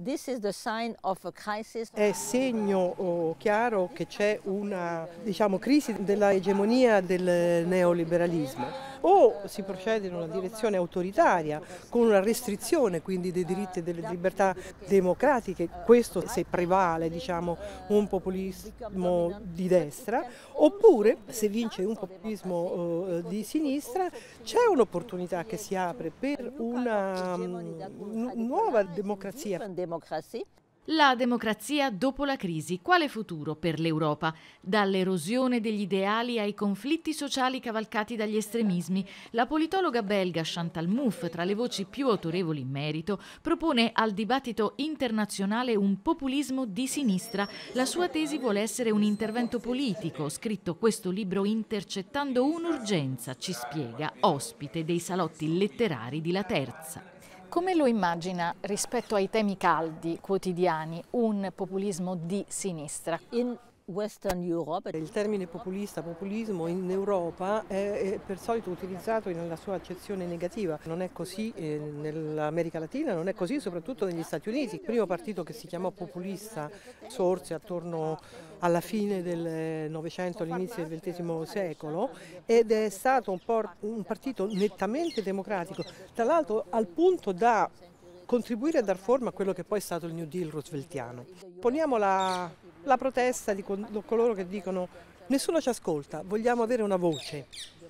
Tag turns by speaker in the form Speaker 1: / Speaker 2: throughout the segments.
Speaker 1: È segno chiaro che c'è una, crisi della egemonia del neoliberalismo. O si procede in una direzione autoritaria, con una restrizione quindi dei diritti e delle libertà democratiche, questo se prevale un populismo di destra, oppure se vince un populismo di sinistra c'è un'opportunità che si apre per una nuova democrazia.
Speaker 2: La democrazia dopo la crisi. Quale futuro per l'Europa? Dall'erosione degli ideali ai conflitti sociali cavalcati dagli estremismi, la politologa belga Chantal Mouffe, tra le voci più autorevoli in merito, propone al dibattito internazionale un populismo di sinistra. La sua tesi vuole essere un intervento politico. Scritto questo libro intercettando un'urgenza, ci spiega, ospite dei salotti letterari di La Terza.
Speaker 3: Come lo immagina rispetto ai temi caldi quotidiani un populismo di sinistra?
Speaker 1: Il termine populismo in Europa è per solito utilizzato nella sua accezione negativa. Non è così nell'America Latina, non è così soprattutto negli Stati Uniti. Il primo partito che si chiamò populista sorse attorno alla fine del Novecento, all'inizio del XX secolo, ed è stato un partito nettamente democratico, tra l'altro al punto da contribuire a dar forma a quello che poi è stato il New Deal rooseveltiano. Poniamo la protesta di coloro che dicono nessuno ci ascolta, vogliamo avere una voce.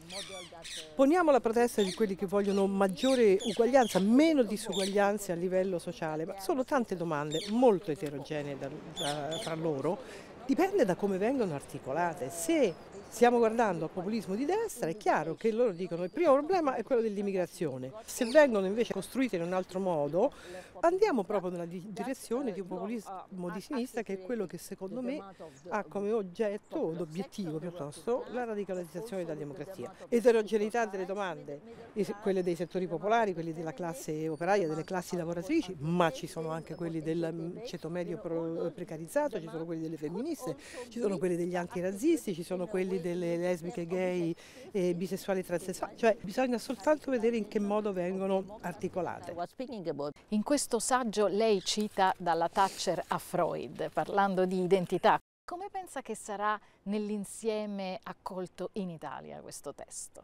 Speaker 1: Poniamo la protesta di quelli che vogliono maggiore uguaglianza, meno disuguaglianze a livello sociale, ma sono tante domande molto eterogenee tra loro. Dipende da come vengono articolate. Se stiamo guardando al populismo di destra è chiaro che loro dicono che il primo problema è quello dell'immigrazione. Se vengono invece costruite in un altro modo andiamo proprio nella direzione di un populismo di sinistra che è quello che secondo me ha come oggetto o obiettivo piuttosto la radicalizzazione della democrazia. Eterogeneità delle domande, quelle dei settori popolari, quelli della classe operaia, delle classi lavoratrici, ma ci sono anche quelli del ceto medio precarizzato, ci sono quelli delle femministe, ci sono quelli degli antirazzisti, ci sono quelli delle lesbiche, gay, bisessuali e transessuali, cioè bisogna soltanto vedere in che modo vengono articolate.
Speaker 3: In questo saggio lei cita dalla Thatcher a Freud, parlando di identità. Come pensa che sarà nell'insieme accolto in Italia questo testo?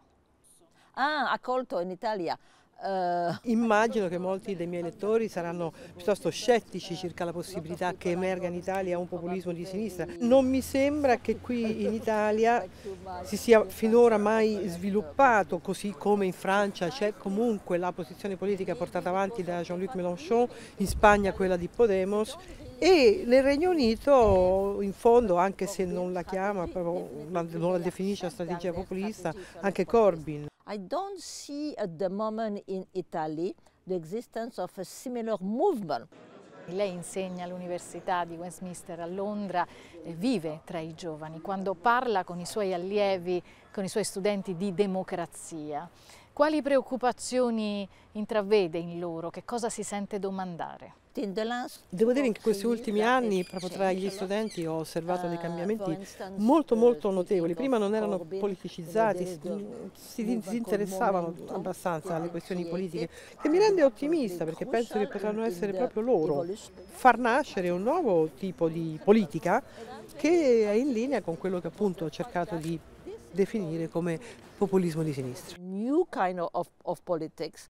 Speaker 4: Accolto in Italia.
Speaker 1: Immagino che molti dei miei lettori saranno piuttosto scettici circa la possibilità che emerga in Italia un populismo di sinistra. Non mi sembra che qui in Italia si sia finora mai sviluppato, così come in Francia c'è comunque la posizione politica portata avanti da Jean-Luc Mélenchon, in Spagna quella di Podemos, e nel Regno Unito, in fondo, anche se non la chiama, non la definisce una strategia populista, anche Corbyn.
Speaker 4: I don't see at the moment in Italy the existence of a similar movement.
Speaker 3: Lei insegna all'Università di Westminster a Londra, vive tra i giovani. Quando parla con i suoi allievi, con i suoi studenti di democrazia, quali preoccupazioni intravede in loro? Che cosa si sente domandare?
Speaker 1: Devo dire che in questi ultimi anni, proprio tra gli studenti, ho osservato dei cambiamenti molto notevoli. Prima non erano politicizzati, si interessavano abbastanza alle questioni politiche, che mi rende ottimista perché penso che potranno essere proprio loro far nascere un nuovo tipo di politica che è in linea con quello che appunto ho cercato di definire come populismo di sinistra.
Speaker 4: New kind of politics.